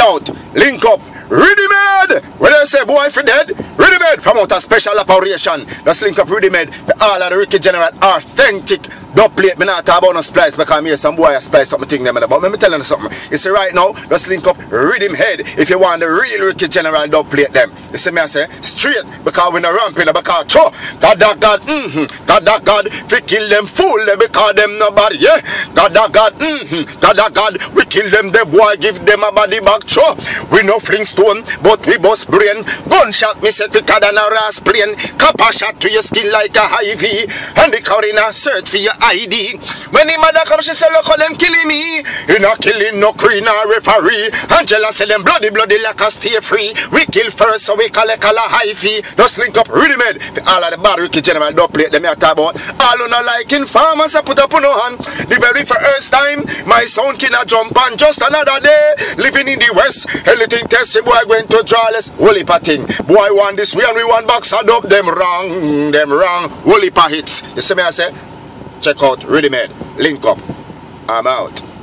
doubt. Link up. Ready made. When I say boy if you dead, ready made from out a special operation. Just link up ready made for all of the Ricky General authentic dub plate. Me not talk about no splice because I'm here some boy a splice something thing them. But let me tell you something. You see right now, just link up Rhythm Head if you want the real Ricky General dub plate them. You see me I say straight because we no ramping because God God we kill them fool because them nobody yeah. God we kill them the boy give them a body back we no fling stone but we bust brain. Gunshot me set quicker than a ras plane. Copper shot to your skin like a IV. And the coroner search for your ID. When the mother come she say look how them killing me. You not killing no queen or referee. Angela say them bloody like a stay free. We kill first so we call a high fee. Just link up Ready Made for all of the bad Ricky General dub plate them I talk about. All who not like informers I put up on no hand. The very first time my son can jump on just another day. Living in the west. Anything test boy going to draw less. Holy thing. Boy want this way and we want box up them wrong. Holy hits. You see me I say? Check out Ready Made. Link up. I'm out.